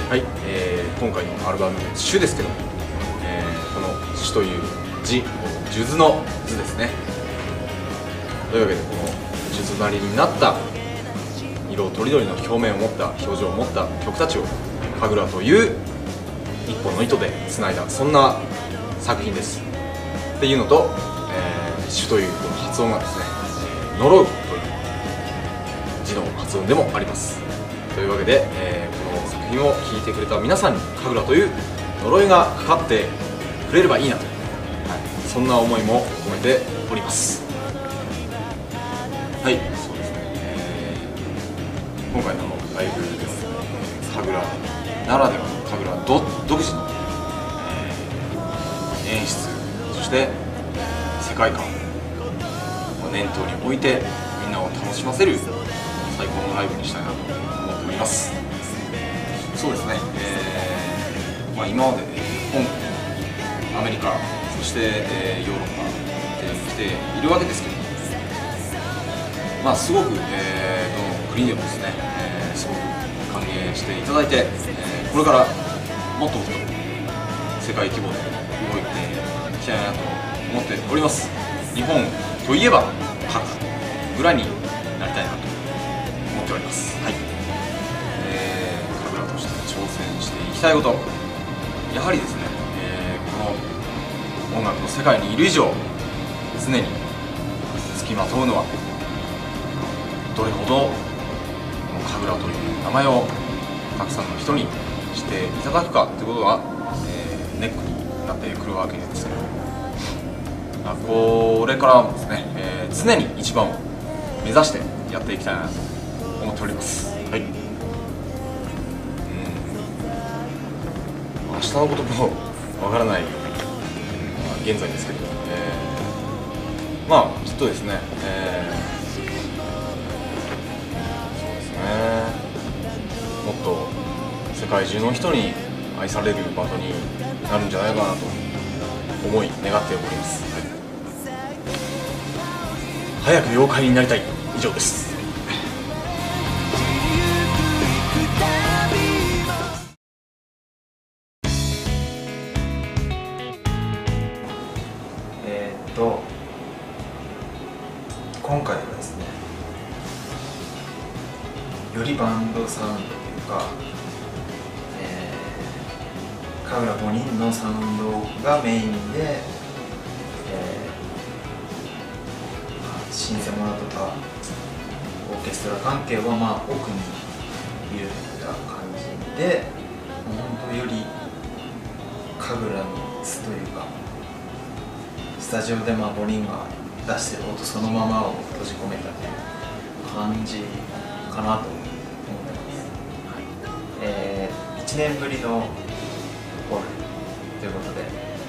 はい、今回のアルバム「種」ですけども、この「種」という字、数珠の図ですね。というわけで、この数珠なりになった色とりどりの表面を持った表情を持った曲たちを神楽という一本の糸でつないだ、そんな作品ですっていうのと、種というこの発音がですね、呪うという字の発音でもあります。というわけで、この作品を聴いてくれた皆さんに神楽という呪いがかかってくれればいいなと、そんな思いも込めております。はい、そうですね、今回のライブですね、神楽ならではの神楽独自の、演出、そして世界観を念頭に置いてみんなを楽しませる最高のライブにしたいなと思っております。そうですね、今まで香港、アメリカ、そして、ヨーロッパで来ているわけですけど、すごく、どの国でもですね、すごく歓迎していただいて、これからもっともっと世界規模で動いていきたいなと思っております。日本といえば神楽ぐらいになりたいなと思っております。はい、神楽として挑戦していきたいこと、やはりですね、この音楽の世界にいる以上常につきまとうのは、どれほどこの神楽という名前をたくさんの人にしていただくかということが、ネックになってくるわけですけど、これからもですね、常に一番を目指してやっていきたいなと思っております。はい、明日のこともわからない、現在ですけど、きっとですね、そうですね、もっと世界中の人に愛されるバンドになるんじゃないかなと思い願っております。はい、早く妖怪になりたい。以上です。 今回はですね、よりバンドサウンドというか、神楽5人のサウンドがメインで、シンセモノとかオーケストラ関係は奥に入れた感じで、本当より神楽の質というか、スタジオで5人が出してる音そのままを閉じ込めたという感じかなと思ってます。1年ぶりのホールということで、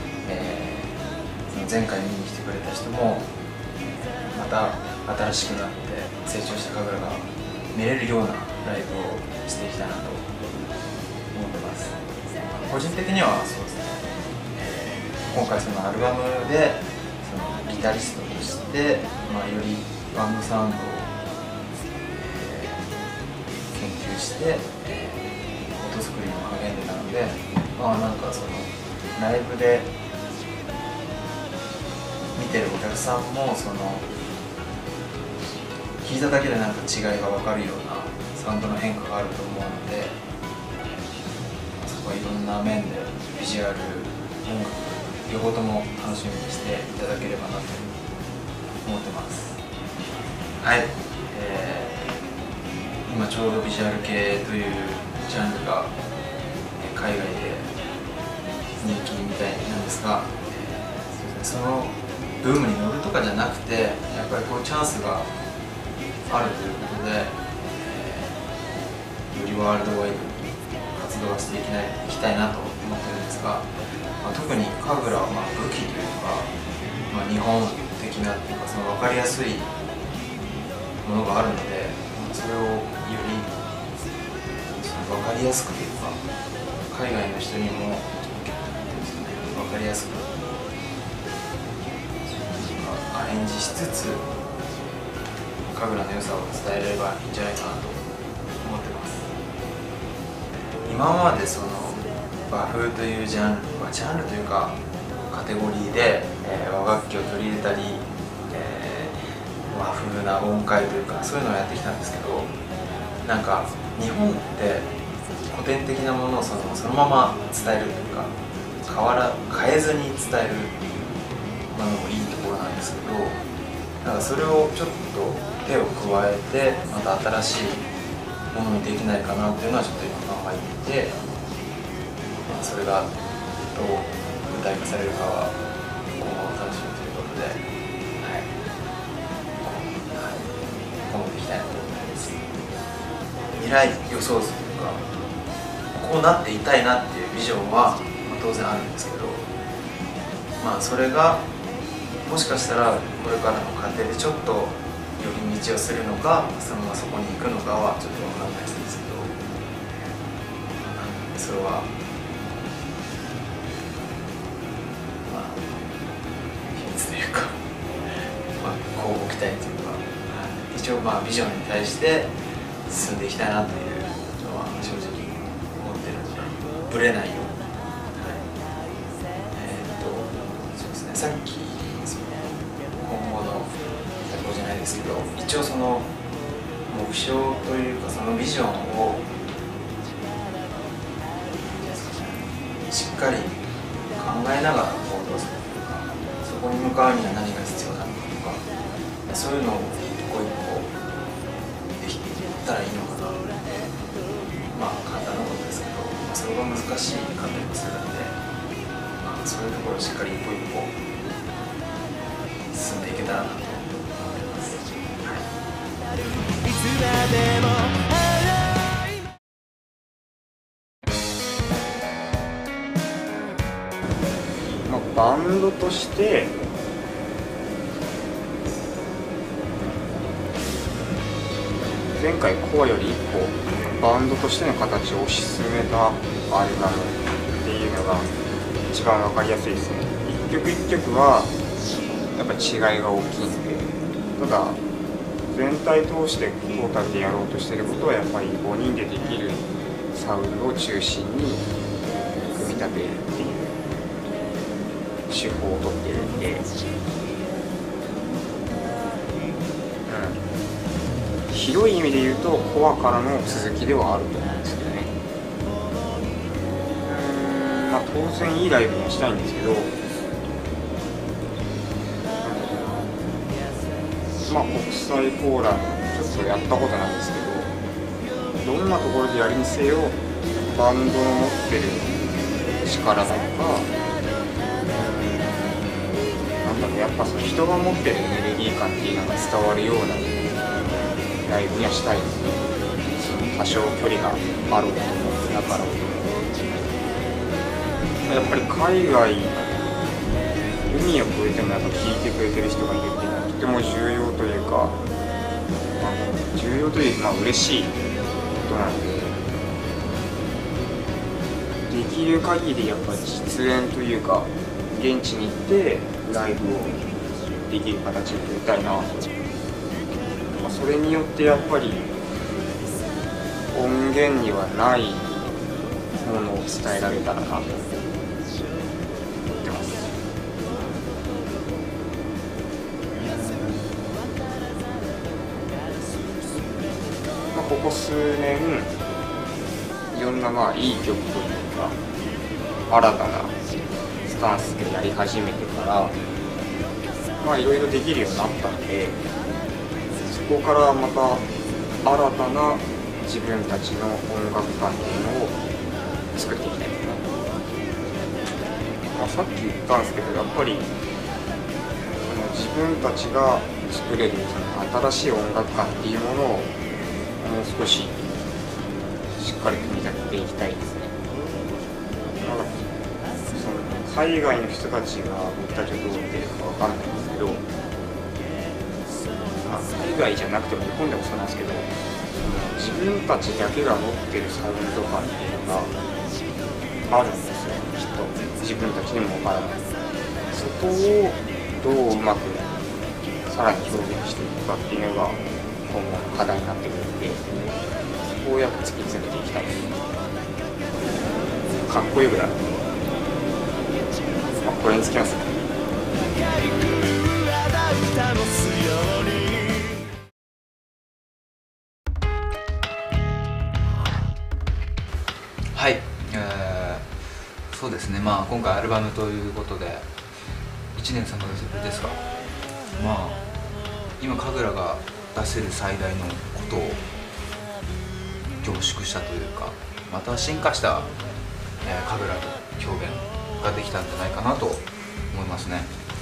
その前回見に来てくれた人もまた新しくなって成長した神楽が見れるようなライブをしていきたいなと思ってます。個人的にはそうですね、今回そのアルバムでそのギタリストとして、よりバンドサウンドを、研究して、音作りに励んでたので、なんかそのライブで見てるお客さんもその聴いただけでなんか違いが分かるようなサウンドの変化があると思うので、そこはいろんな面でビジュアル、音楽両方とも楽しみにしていただければなと思ってます。はい、今ちょうどビジュアル系というジャンルが海外で人気みたいなんですが、そのブームに乗るとかじゃなくて、やっぱりこうチャンスがあるということで、よりワールドワイドに活動はしていきたいなと思ってるんですが、特に神楽は武器というか、日本的なっていうか、その分かりやすいものがあるので、それをより分かりやすくというか、海外の人にも分かりやすくアレンジしつつ神楽の良さを伝えればいいんじゃないかなと思ってます。 今までその和風というジャンルというかカテゴリーで、和楽器を取り入れたり、和風な音階というかそういうのをやってきたんですけど、なんか日本って古典的なものをそのまま伝えるというか変えずに伝えるのもいいところなんですけど、なんかそれをちょっと手を加えてまた新しいものにできないかなっていうのはちょっと今考えていて、それがどう具体化されるかは今後楽しみということで、頑張っていきたいなと思います。未来予想図というかこうなっていたいなっていうビジョンは、当然あるんですけど、それがもしかしたらこれからの過程でちょっと寄り道をするのかそのままそこに行くのかはちょっと分からないですけど、それは秘密というかこうご期待というか、一応ビジョンに対して進んでいきたいなというのは正直思ってるので、ぶれないように。そうですね、さっき今後の先ほどじゃないですけど、一応その目標というかそのビジョンをしっかり考えながら行動するというか、そこに向かうには何が必要なのかとか、そういうのを一個一個できていったらいいのかなって、簡単なことですけど、それが難しかったりもするので、そういうところをしっかり一歩一歩進んでいけたらなと思ってます。いつまでもバンドとして前回コアより一歩バンドとしての形を推し進めたアルバムっていうのが一番分かりやすいですね。一曲一曲はやっぱり違いが大きいんで、ただ全体通してトータルでやろうとしてることはやっぱり5人でできるサウンドを中心に組み立てるっていう手法をとってるんで、広い意味で言うとコアからの続きではあると思うんですけどね。当然いいライブにしたいんですけど、国際フォーラムちょっとやったことないんですけど、どんなところでやるにせよバンドの持ってる力とか、やっぱその人が持ってるエネルギー感っていうのが伝わるようなライブにはしたいですね。多少距離があろうと思ってだからやっぱり海外海を越えてもやっぱ聴いてくれてる人がいるっていうのはとても重要というか、嬉しいことなんで、できる限りやっぱ実演というか現地に行ってライブをできる形を取りたいなと。それによってやっぱり音源にはないものを伝えられたらなと思ってます。ここ数年いろんないい曲というか新たなスタンスでやり始めてからいろいろできるようになったので、そこからまた新たな自分たちの音楽観っていうのを作っていきたいかな。さっき言ったんですけど、やっぱり自分たちが作れるその新しい音楽観っていうものをもう少ししっかり組み立てていきたいですね。海外の人たちが僕たちをどう見てるかわかんないんですけど、海外じゃなくても日本でもそうなんですけど、自分たちだけが持ってるサウンド感っていうのがあるんですよ、きっと自分たちにもわからない。そこをどううまくさらに表現していくかっていうのが今後の課題になってくるんで、そこをやっぱ突き詰めていきたいです。 かっこよくなる、これにつきますね。 はい、そうですね、まあ今回アルバムということで1年3ヶ月ぶりですが、まあ今神楽が出せる最大のことを凝縮したというか、また進化した、神楽の表現ができたんじゃないかなと思いますね。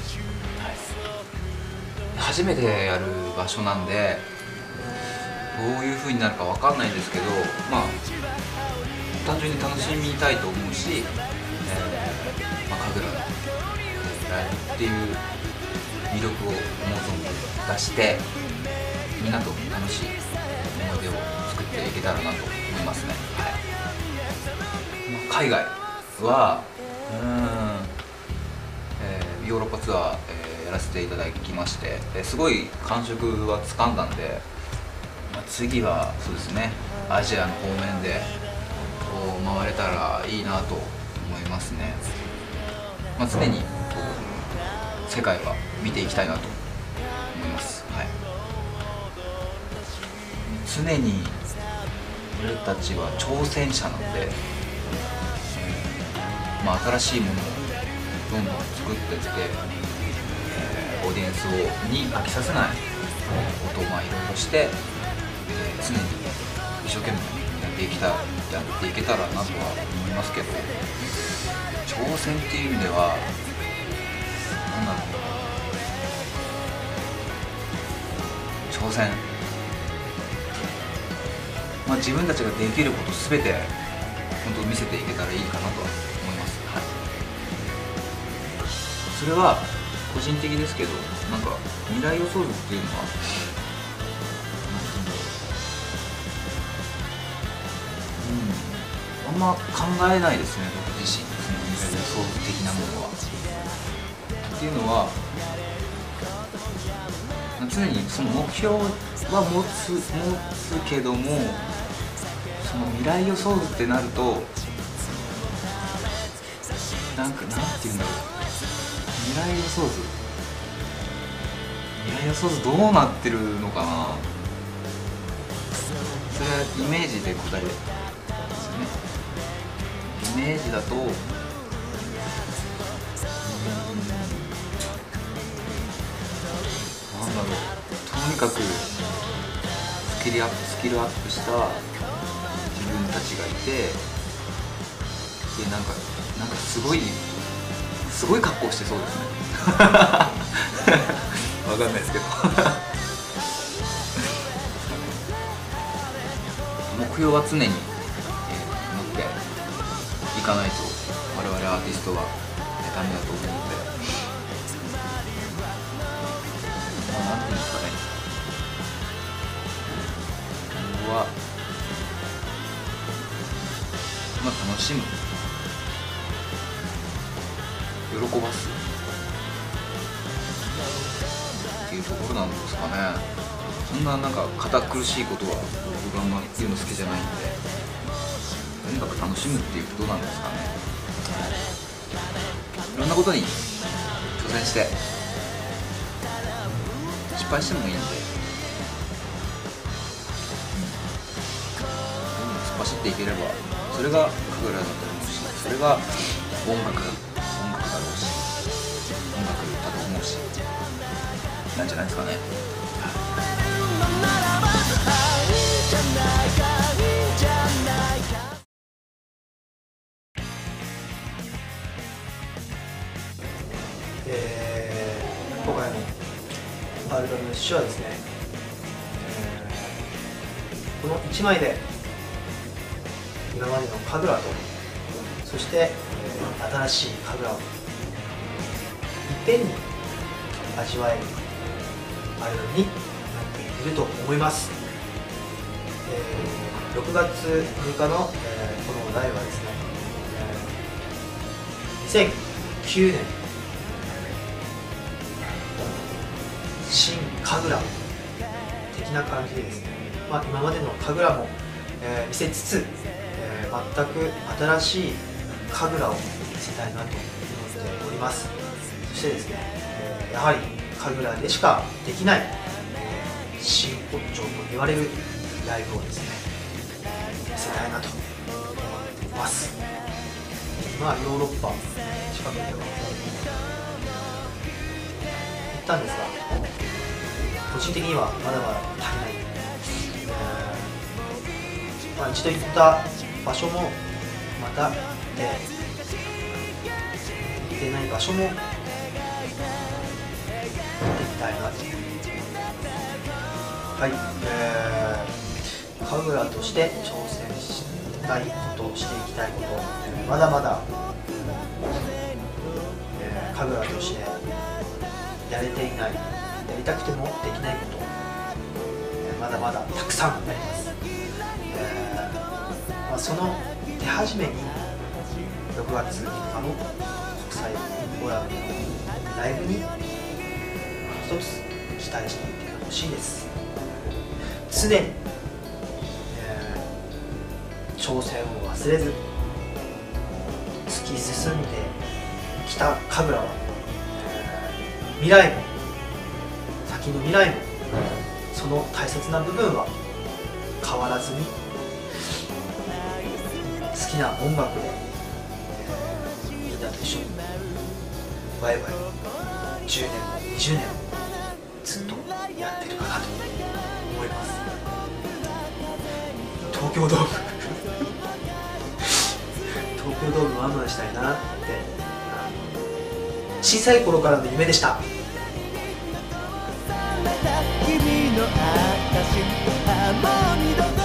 初めてやる場所なんでどういう風になるかわかんないんですけど、まあ単純に楽しみたいと思うし、神楽のライブっていう魅力を思う存分出してみんなと楽しい思い出を作っていけたらなと思いますね。海外はヨーロッパツアー、やらせていただきまして、すごい感触はつかんだんで、次はそうですね、アジアの方面で回れたらいいなと思いますね。常に世界は見ていきたいなと思います。常に俺たちは挑戦者なんで、新しいものをどんどん作っていって、オーディエンスに飽きさせないことをいろいろして、常に一生懸命やっていけたらなとは思いますけど、挑戦っていう意味では何だろう、挑戦、自分たちができることすべて本当見せていけたらいいかなとは思います。それは個人的ですけど、未来予想図っていうのはあんま考えないですね、僕自身。その未来予想図的なものは。っていうのは、常にその目標は持つけども、その未来予想図ってなるとなんて言うんだろう、未来予想図どうなってるのかな。それはイメージで答えるんですよね。イメージだととにかくスキルアップした自分たちがいて、でなんかすごい格好してそうですね。わかんないですけど。目標は常に、持っていかないと我々アーティストはダメだと思うので、なんていうんですかね、僕は楽しむ、喜ばすっていうところなんですかね。そんな堅苦しいことは僕があんまり言うの好きじゃないんで、とにかく楽しむっていうことなんですかね。いろんなことに挑戦して失敗してもいいんで、突っ走っていければそれが神楽だと思うし、それが音楽だろうし、音楽だと思うし、なんじゃないですかね。 今回のアルバムの詩はですね、この1枚で今までの神楽と、そして、新しい神楽をいっぺんに味わえるアルバムになっていると思います。6月6日の、このライブはですね、2009年新神楽的な感じでですね、今までの神楽も見せつつ、全く新しい神楽を見せたいなと思っております。そしてですね、やはり神楽でしかできない、真骨頂と言われるライブをですね見せたいなと思っています。まあヨーロッパ近くでは行ったんですが、個人的にはまだまだ足りない。一度行った場所もまた行ってない場所も行ってみたいなと。はい、神楽として挑戦したいこと、していきたいこと、まだまだ、神楽としてやれていない、やりたくてもできないこと、まだまだたくさんあります。その手始めに6月3日の国際フォーラムのライブに一つ期待していてほしいです。常に、挑戦を忘れず突き進んできた神楽は、未来も先の未来もその大切な部分は変わらずに好きな音楽で、みんなと一緒にワイワイ10年も20年もずっとやってるかなと思います。東京ドーム東京ドームワンマンしたいなって小さい頃からの夢でした。君の証、もう二度と